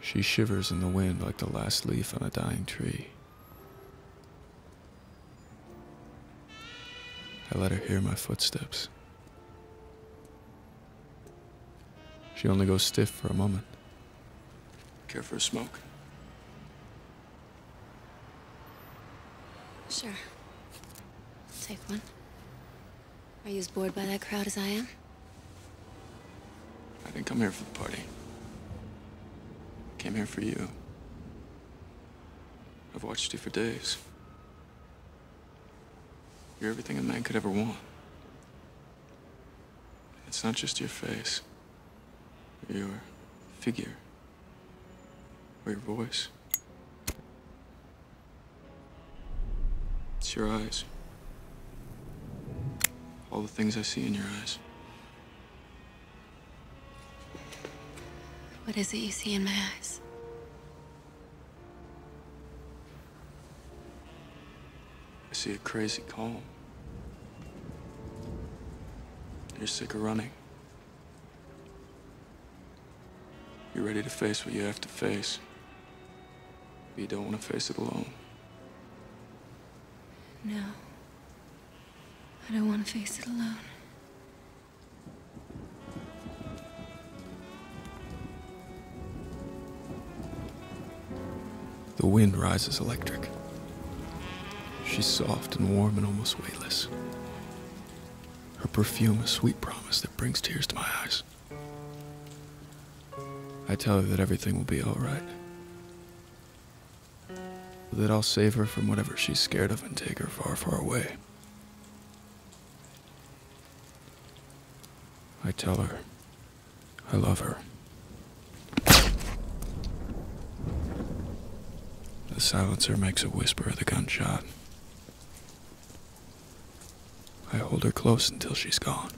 She shivers in the wind like the last leaf on a dying tree. I let her hear my footsteps. She only goes stiff for a moment. Care for a smoke? Sure. Take one. Are you as bored by that crowd as I am? I didn't come here for the party. I came here for you. I've watched you for days. You're everything a man could ever want. It's not just your face, or your figure, or your voice. It's your eyes. All the things I see in your eyes. What is it you see in my eyes? I see a crazy calm. You're sick of running. You're ready to face what you have to face. But you don't want to face it alone. No. I don't want to face it alone. The wind rises electric. She's soft and warm and almost weightless. Her perfume a sweet promise that brings tears to my eyes. I tell her that everything will be all right. That I'll save her from whatever she's scared of and take her far, far away. I tell her I love her. The silencer makes a whisper of the gunshot. I hold her close until she's gone.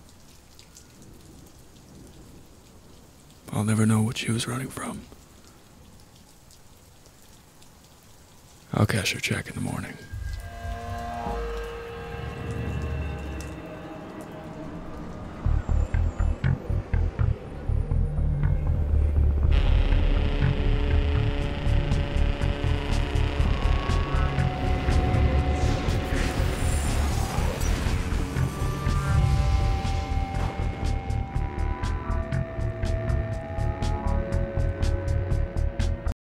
I'll never know what she was running from. I'll cash her check in the morning.